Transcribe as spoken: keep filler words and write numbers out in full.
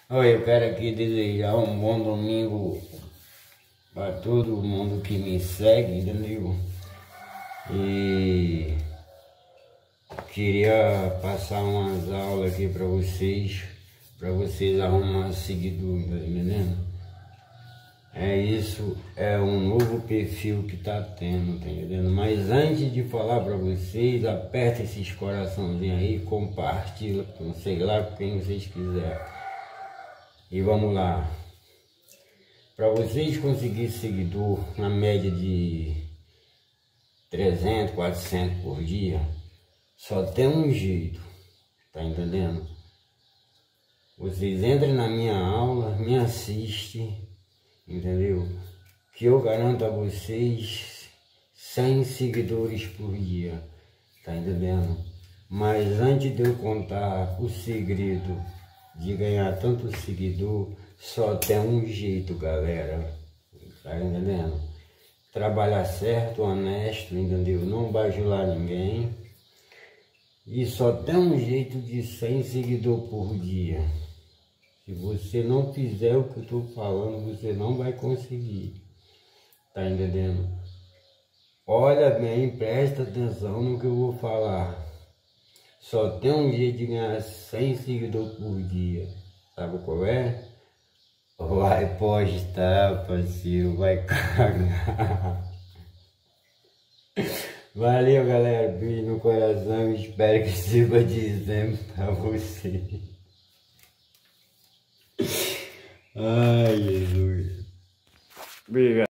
Olha, eu quero aqui desejar um bom domingo para todo mundo que me segue, entendeu? E queria passar umas aulas aqui para vocês, para vocês arrumar seguidor, tá entendendo? É isso, é um novo perfil que tá tendo, tá entendendo? Mas antes de falar para vocês, aperta esses coraçãozinhos aí, compartilha com sei lá com quem vocês quiserem. E vamos lá. Para vocês conseguirem seguidor na média de trezentos, quatrocentos por dia, só tem um jeito, tá entendendo? Vocês entrem na minha aula, me assistem, entendeu? Que eu garanto a vocês cem seguidores por dia, tá entendendo? Mas antes de eu contar o segredo de ganhar tanto seguidor, só tem um jeito, galera, tá entendendo? Trabalhar certo, honesto, entendeu? Não bajular ninguém. E só tem um jeito de cem seguidores por dia. Se você não fizer o que eu estou falando, você não vai conseguir. Tá entendendo? Olha bem, presta atenção no que eu vou falar. Só tem um jeito de ganhar cem seguidores por dia. Sabe qual é? Vai postar, parceiro, vai cagar. Valeu, galera. Beijo no coração. Espero que sirva de exemplo pra você. Ai, Jesus. Obrigado.